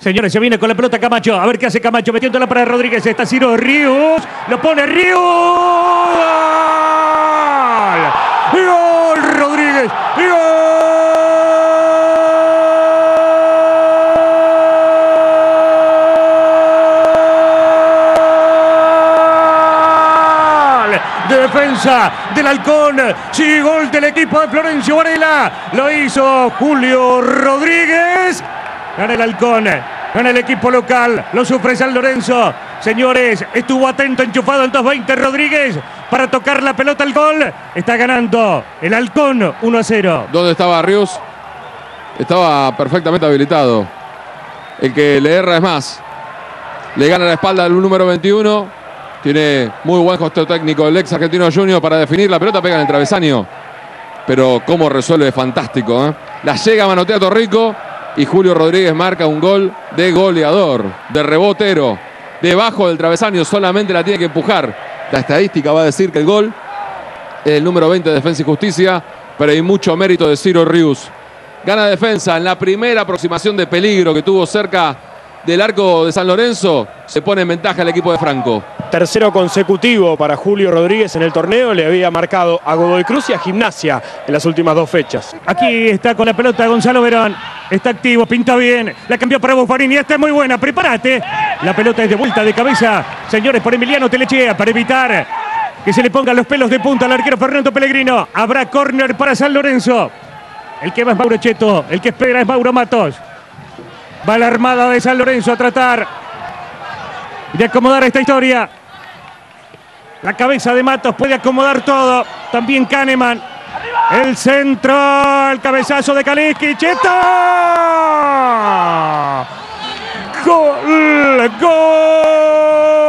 Señores, se viene con la pelota Camacho. A ver qué hace Camacho metiéndola para Rodríguez. Está Ciro Rius. Lo pone Rius. ¡Gol! ¡Gol, Rodríguez! ¡Gol! De defensa del Halcón. Sí, gol del equipo de Florencio Varela. Lo hizo Julio Rodríguez. Gana el Halcón, gana el equipo local, lo sufre San Lorenzo. Señores, estuvo atento, enchufado el 220 Rodríguez para tocar la pelota al gol. Está ganando el Halcón 1-0. ¿Dónde estaba Rius? Estaba perfectamente habilitado. El que le erra es más. Le gana la espalda al número 21. Tiene muy buen gesto técnico el ex Argentino Junior para definir. La pelota pega en el travesaño. Pero cómo resuelve, fantástico, ¿eh? La llega, manotea Torrico. Y Julio Rodríguez marca un gol de goleador, de rebotero, debajo del travesaño, solamente la tiene que empujar. La estadística va a decir que el gol es el número 20 de Defensa y Justicia, pero hay mucho mérito de Ciro Rius. Gana Defensa en la primera aproximación de peligro que tuvo cerca del arco de San Lorenzo. Se pone en ventaja el equipo de Franco. Tercero consecutivo para Julio Rodríguez en el torneo. Le había marcado a Godoy Cruz y a Gimnasia en las últimas dos fechas. Aquí está con la pelota Gonzalo Verón. Está activo, pinta bien. La cambió para Buffarini. Esta es muy buena. Prepárate. La pelota es de vuelta de cabeza. Señores, por Emiliano Telechea para evitar que se le pongan los pelos de punta al arquero Fernando Pellegrino. Habrá córner para San Lorenzo. El que va es Mauro Cheto. El que espera es Mauro Matos. Va la armada de San Lorenzo a tratar de acomodar esta historia. La cabeza de Matos puede acomodar todo. También Kahneman. El centro. El cabezazo de Kaliski. ¡Cheto! ¡Gol! ¡Gol!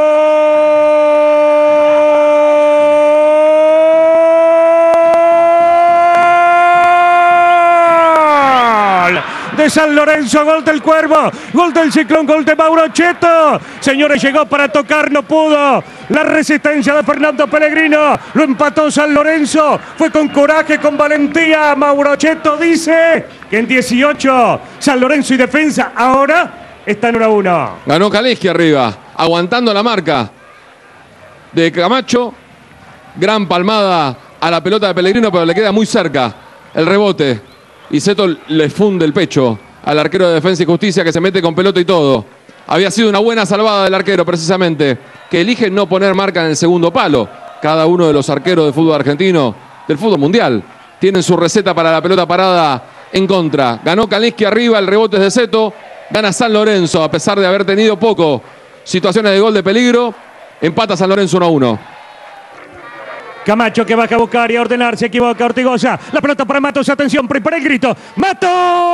De San Lorenzo, gol del Cuervo, gol del Ciclón, gol de Mauro Cheto. Señores, llegó para tocar, no pudo. La resistencia de Fernando Pellegrino, lo empató San Lorenzo. Fue con coraje, con valentía. Mauro Cheto dice que en 18 San Lorenzo y Defensa ahora están 1-1. Ganó Kaliski arriba, aguantando la marca de Camacho. Gran palmada a la pelota de Pellegrino, pero le queda muy cerca el rebote. Y Zeto le funde el pecho al arquero de Defensa y Justicia, que se mete con pelota y todo. Había sido una buena salvada del arquero, precisamente, que elige no poner marca en el segundo palo. Cada uno de los arqueros de fútbol argentino, del fútbol mundial, tienen su receta para la pelota parada en contra. Ganó Kaliski arriba, el rebote es de Zeto. Gana San Lorenzo, a pesar de haber tenido poco situaciones de gol de peligro. Empata San Lorenzo 1-1. Camacho que baja a buscar y a ordenar, se equivoca Ortigosa. La pelota para Matos, atención, prepara el grito. ¡Matos!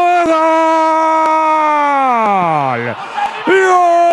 ¡Gol! ¡Gol!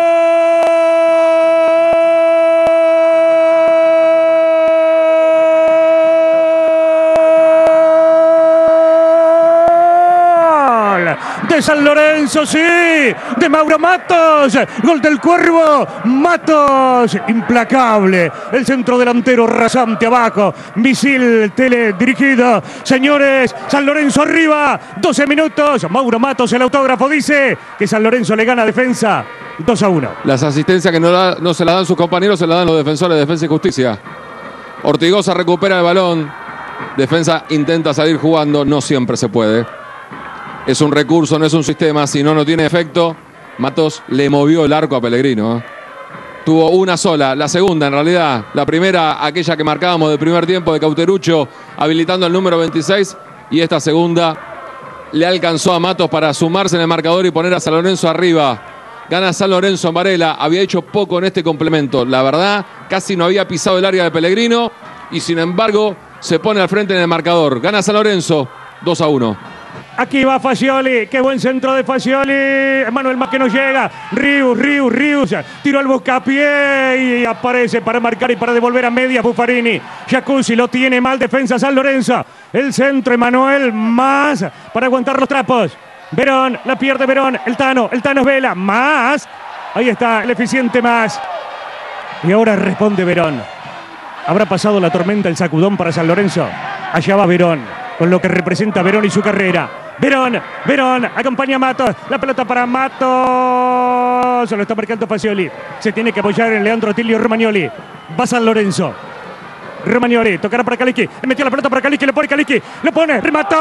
De San Lorenzo, sí, de Mauro Matos, gol del Cuervo, Matos, implacable, el centro delantero rasante abajo, misil teledirigido. Señores, San Lorenzo arriba, 12 minutos, Mauro Matos, el autógrafo, dice que San Lorenzo le gana a Defensa 2-1. Las asistencias que no se las dan sus compañeros, se las dan los defensores de Defensa y Justicia. Ortigosa recupera el balón, Defensa intenta salir jugando, no siempre se puede. Es un recurso, no es un sistema. Si no tiene efecto. Matos le movió el arco a Pellegrino, ¿eh? Tuvo una sola, la segunda en realidad. La primera, aquella que marcábamos del primer tiempo de Cauterucho, habilitando el número 26. Y esta segunda le alcanzó a Matos para sumarse en el marcador y poner a San Lorenzo arriba. Gana San Lorenzo en Varela. Había hecho poco en este complemento. La verdad, casi no había pisado el área de Pellegrino. Y sin embargo, se pone al frente en el marcador. Gana San Lorenzo 2-1. Aquí va Fagioli, qué buen centro de Fagioli. Manuel más que no llega. Rius, tiró al buscapié y aparece para marcar y para devolver a media Buffarini. Jacuzzi lo tiene mal, defensa San Lorenzo. El centro, Emanuel más para aguantar los trapos. Verón, la pierde Verón. El Tano es Vela, más. Ahí está el eficiente más. Y ahora responde Verón. ¿Habrá pasado la tormenta, el sacudón para San Lorenzo? Allá va Verón, con lo que representa Verón y su carrera. Verón, acompaña a Matos. La pelota para Matos. Se lo está marcando Fagioli. Se tiene que apoyar en Leandro Tilio Romagnoli. Va San Lorenzo. Romagnoli, tocará para Kalicki. Le metió la pelota para Kalicki, le pone Kalicki. Le pone, remató.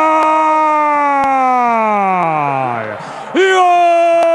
¡Gol!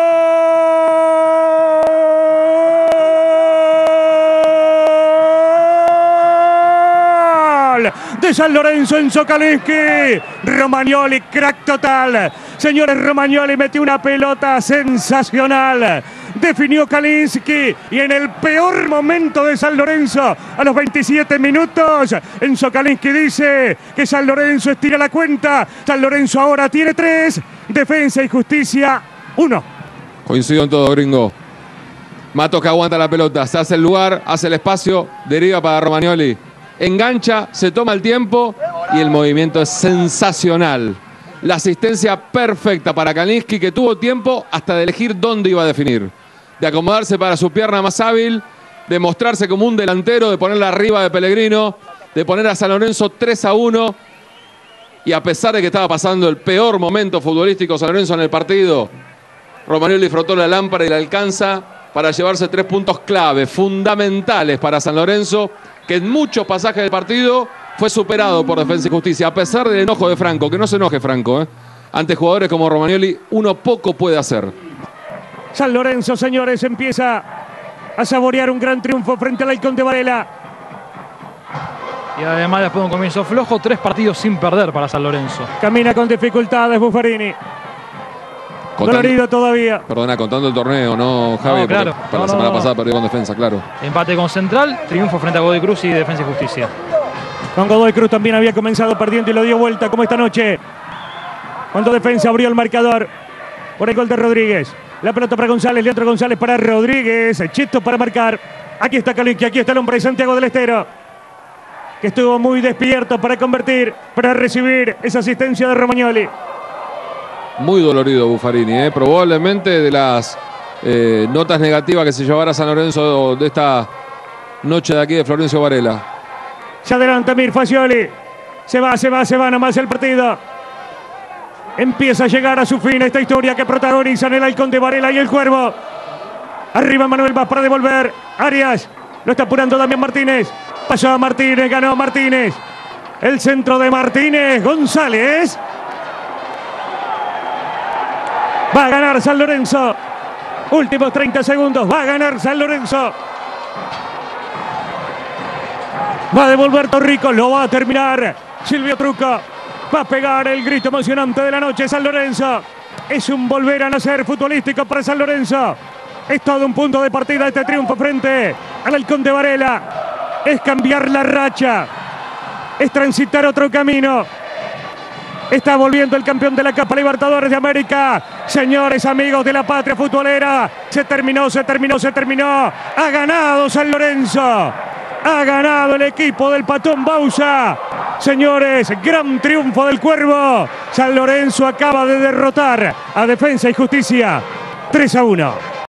De San Lorenzo, Enzo Kalinski. Romagnoli, crack total. Señores, Romagnoli metió una pelota sensacional. Definió Kalinski y en el peor momento de San Lorenzo, a los 27 minutos, Enzo Kalinski dice que San Lorenzo estira la cuenta. San Lorenzo ahora tiene 3, Defensa y Justicia 1. Coincido en todo, gringo. Matos que aguanta la pelota, se hace el lugar, hace el espacio, deriva para Romagnoli. Engancha, se toma el tiempo y el movimiento es sensacional. La asistencia perfecta para Kalinski, que tuvo tiempo hasta de elegir dónde iba a definir. De acomodarse para su pierna más hábil, de mostrarse como un delantero, de ponerla arriba de Pellegrino, de poner a San Lorenzo 3-1. Y a pesar de que estaba pasando el peor momento futbolístico San Lorenzo en el partido, Romagnoli frotó la lámpara y la alcanza para llevarse 3 puntos clave, fundamentales para San Lorenzo, que en muchos pasajes del partido fue superado por Defensa y Justicia, a pesar del enojo de Franco. Que no se enoje Franco, ante jugadores como Romagnoli uno poco puede hacer. San Lorenzo, señores, empieza a saborear un gran triunfo frente al Halcón de Varela. Y además, después de un comienzo flojo, 3 partidos sin perder para San Lorenzo. Camina con dificultades Buffarini. Dolorido todavía. Perdona, contando el torneo, ¿no, Javi? No, claro. Para la semana pasada perdió con Defensa, claro. Empate con Central, triunfo frente a Godoy Cruz y Defensa y Justicia. Con Godoy Cruz también había comenzado perdiendo y lo dio vuelta, como esta noche, cuando Defensa abrió el marcador por el gol de Rodríguez. La pelota para González, Leandro González para Rodríguez. Cheto para marcar. Aquí está Kalinski, aquí está el hombre de Santiago del Estero, que estuvo muy despierto para convertir, para recibir esa asistencia de Romagnoli. Muy dolorido Buffarini, probablemente de las notas negativas que se llevará San Lorenzo de esta noche de aquí de Florencio Varela. Se adelanta Mir Fagioli. Se va nomás el partido. Empieza a llegar a su fin esta historia que protagonizan el Halcón de Varela y el Cuervo. Arriba Manuel Vaz para devolver. Arias. Lo está apurando Damián Martínez. Pasó a Martínez, ganó Martínez. El centro de Martínez. González. Va a ganar San Lorenzo. Últimos 30 segundos. Va a ganar San Lorenzo. Va a devolver Torrico. Lo va a terminar Silvio Truco. Va a pegar el grito emocionante de la noche San Lorenzo. Es un volver a nacer futbolístico para San Lorenzo. Es todo un punto de partida este triunfo frente al Halcón de Varela. Es cambiar la racha. Es transitar otro camino. Está volviendo el campeón de la Copa Libertadores de América. Señores, amigos de la patria futbolera. Se terminó. Ha ganado San Lorenzo. Ha ganado el equipo del Patón Bausa. Señores, gran triunfo del Cuervo. San Lorenzo acaba de derrotar a Defensa y Justicia 3-1.